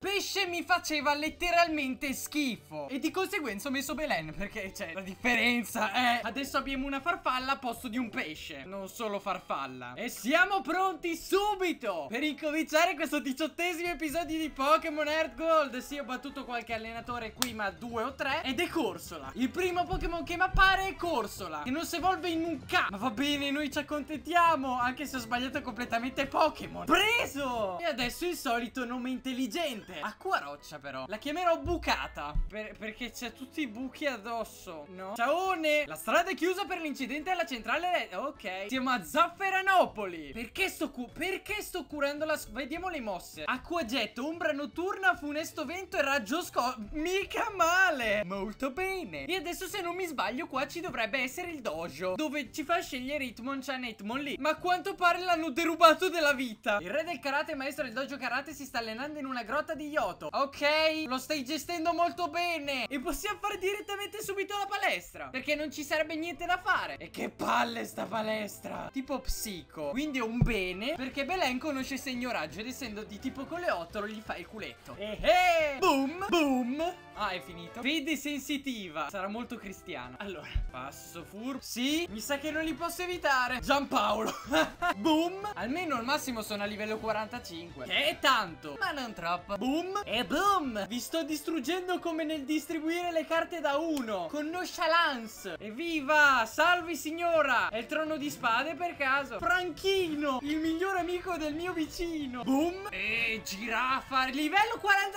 Pesce mi faceva letteralmente schifo e di conseguenza ho messo Belen, perché c'è la differenza è adesso abbiamo una farfalla al posto di un pesce, non solo farfalla. E siamo pronti subito per incominciare questo 18° episodio di Pokémon Heart Gold. Sì, ho battuto qualche allenatore qui, ma 2 o 3, ed è Corsola. Il primo Pokémon che mi appare è Corsola, che non si evolve in un K. Ma va bene, noi ci accontentiamo, anche se ho sbagliato completamente Pokémon. Preso! E adesso il solito nome intelligente, Acquaroccia. Però la chiamerò Bucata perché c'è tutti i buchi addosso, no? Ciaone! La strada è chiusa per l'incidente alla centrale. Ok, siamo a Zafferanopoli. Perché sto curando la... Vediamo le mosse. Acquagetto, ombra notturna, funesto vento e raggio mica male. Molto bene. E adesso, se non mi sbaglio, qua ci dovrebbe essere il dojo, dove ci fa scegliere Hitmonchan e Hitmonlee. Ma a quanto pare l'hanno derubato della vita. Il re del karate, maestro del dojo karate, si sta allenando in una grotta di Yoto. Ok, lo stai gestendo molto bene. E possiamo fare direttamente subito la palestra, perché non ci sarebbe niente da fare. E che palle sta palestra. Tipo psico, quindi è un bene, perché Belen conosce segno raggio ed essendo di tipo coleottolo gli fa il culetto. Boom, boom. Ah, è finito. Fede sensitiva, sarà molto cristiano. Allora, passo furbo. Sì, mi sa che non li posso evitare. Giampaolo. Boom. Almeno al massimo sono a livello 45, che è tanto, ma non troppo. Boom e boom. Vi sto distruggendo come nel distribuire le carte da 1 con nonchalance. Evviva, salvi signora. È il trono di spade per caso. Franchino, il miglior amico del mio vicino. Boom. E giraffa, livello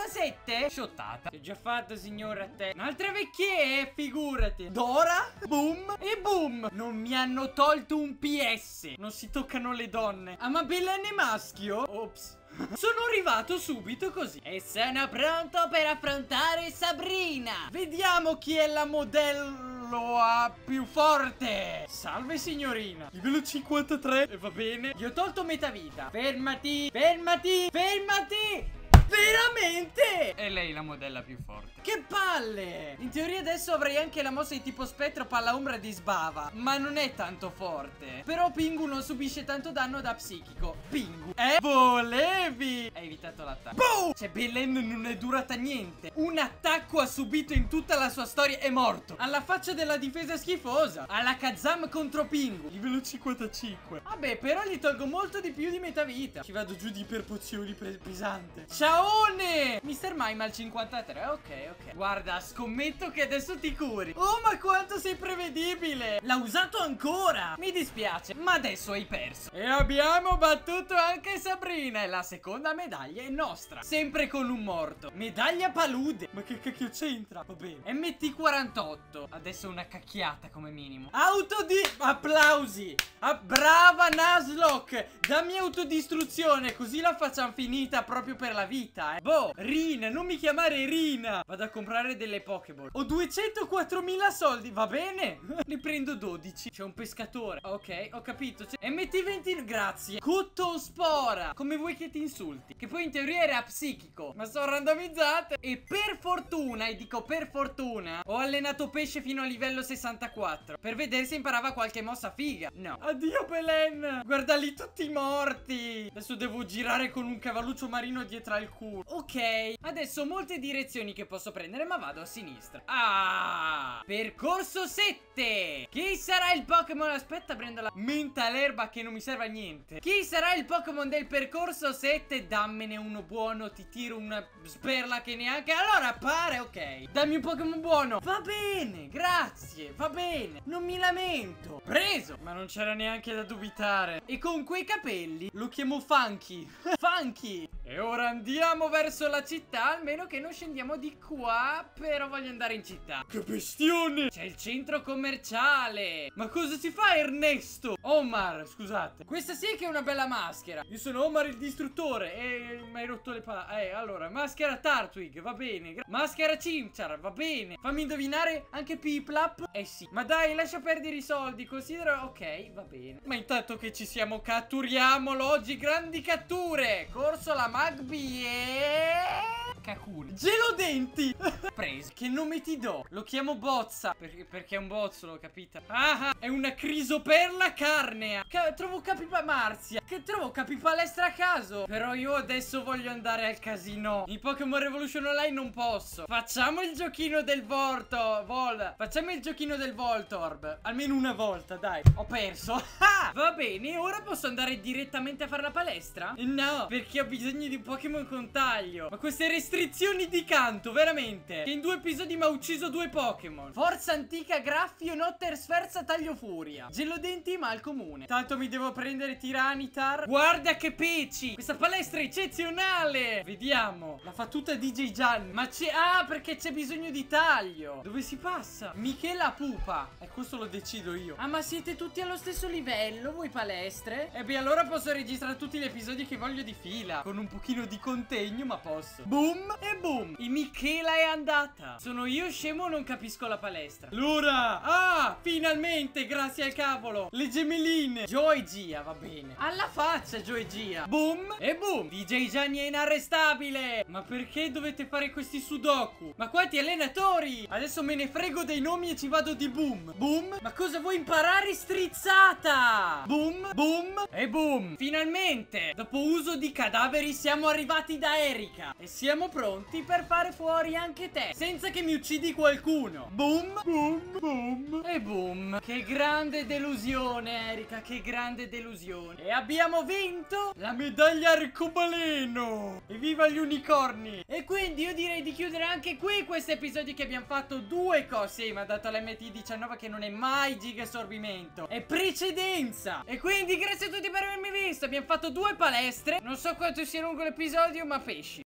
47. Sciottata. Che ho già fatto, signora, a te. Un'altra vecchie, figurati. Dora. Boom e boom. Non mi hanno tolto un PS. Non si toccano le donne. Ah, ma Belen è maschio? Ops. Sono arrivato subito così. E sono pronto per affrontare Sabrina. Vediamo chi è la modello più forte. Salve signorina. Livello 53. E va bene. Gli ho tolto metà vita. Fermati. Fermati. Fermati. Veramente? È lei la modella più forte. Che palle. In teoria adesso avrei anche la mossa di tipo spettro, palla ombra di sbava, ma non è tanto forte. Però Pingu non subisce tanto danno da psichico. Pingu, volevi. Hai evitato l'attacco. Boom. Cioè Belen non è durata niente. Un attacco ha subito in tutta la sua storia. È morto. Alla faccia della difesa schifosa. Alla Kazam contro Pingu. Livello 55. Vabbè, però gli tolgo molto di più di metà vita. Ci vado giù di iperpozioni pesante. Ciaone. Mr. Mime al 53. Ok. Guarda, scommetto che adesso ti curi. Oh, ma quanto sei prevedibile. L'ha usato ancora. Mi dispiace, ma adesso hai perso. E abbiamo battuto anche Sabrina. E la seconda medaglia è nostra, sempre con un morto. Medaglia palude. Ma che cacchio c'entra? Va bene. MT48. Adesso una cacchiata come minimo. Applausi. Brava Nuzlocke. Dammi autodistruzione, così la facciamo finita proprio per la vita, Boh, Rina, non mi chiamare Rina. Vado a comprare delle Pokéball. Ho 204.000 soldi, va bene? Ne prendo 12. C'è un pescatore. Ok, ho capito. MT20, grazie. Cottonspora. Come vuoi che ti insulti? Che poi in teoria era psichico, ma sono randomizzate. E per fortuna, e dico per fortuna, ho allenato pesce fino a livello 64 per vedere se imparava qualche mossa figa. No. Addio Belen. Guarda lì tutti morti. Adesso devo girare con un cavalluccio marino dietro al culo. Ok, adesso ho molte direzioni che posso prendere, ma vado a sinistra. Ah, percorso 7. Chi sarà il Pokémon? Aspetta, prendo la menta all'erba che non mi serve a niente. Chi sarà il Pokémon del percorso 7? Dammene uno buono, ti tiro una sperla che neanche... Allora appare, ok. Dammi un Pokémon buono. Va bene, grazie, va bene. Non mi lamento. Preso. Ma non c'era neanche da dubitare. E con quei capelli lo chiamo Funky. Funky. E ora andiamo verso la città, almeno che non scendiamo di qua. Però voglio andare in città. Che bestione. C'è il centro commerciale. Ma cosa si fa Ernesto? Omar, scusate. Questa sì che è una bella maschera. Io sono Omar il distruttore. E mi hai rotto le palle. Allora, maschera Tartwig, va bene. Maschera Chimchar, va bene. Fammi indovinare anche Piplap. Eh sì. Ma dai, lascia perdere i soldi. Considera... Ok, va bene. Ma intanto che ci siamo, catturiamolo oggi. Grandi catture. Corso la Magby e... Kakuri. Gelodenti. sorpresa. Che nome ti do? Lo chiamo Bozza perché è un bozzolo, capito? Ah, è una crisoperla carnea. Trovo Marzia. Che trovo capipalestra a caso. Però io adesso voglio andare al casino. In Pokémon Revolution Online non posso. Facciamo il giochino del Facciamo il giochino del Voltorb. Almeno una volta, dai. Ho perso. Ah, va bene, ora posso andare direttamente a fare la palestra? No, perché ho bisogno di un Pokémon con taglio. Ma queste restrizioni di canto, veramente. Che in 2 episodi mi ha ucciso 2 Pokémon. Forza antica, Graffio, Notter, Sferza, Taglio Furia. Gelodenti, mal comune. Tanto mi devo prendere Tiranitar. Guarda che peci. Questa palestra è eccezionale. Vediamo. La fa tutta DJ Gian. Ma c'è... Ah, perché c'è bisogno di taglio. Dove si passa? Michela Pupa. E questo lo decido io. Ah, ma siete tutti allo stesso livello, voi palestre? E beh, allora posso registrare tutti gli episodi che voglio di fila. Con un pochino di contegno, ma posso. Boom e boom. E Michela è andata. Sono io scemo o non capisco la palestra? Allora, ah, finalmente, grazie al cavolo. Le gemelline. Joy Gia, va bene. Alla faccia, Joy Gia. Boom e boom. DJ Gianni è inarrestabile. Ma perché dovete fare questi sudoku? Ma quanti allenatori? Adesso me ne frego dei nomi e ci vado di boom. Boom. Ma cosa vuoi imparare, strizzata? Boom, boom e boom. Finalmente, dopo uso di cadaveri, siamo arrivati da Erika. E siamo pronti per fare fuori anche te, senza che mi uccidi qualcuno. Boom, boom, boom e boom. Che grande delusione, Erika, che grande delusione. E abbiamo vinto la medaglia arcobaleno. Evviva gli unicorni. E quindi io direi di chiudere anche qui questo episodio che abbiamo fatto 2 cose. Sì, mi ha dato l'MT19 che non è mai giga assorbimento, è precedenza. E quindi grazie a tutti per avermi visto. Abbiamo fatto 2 palestre. Non so quanto sia lungo l'episodio, ma pesci.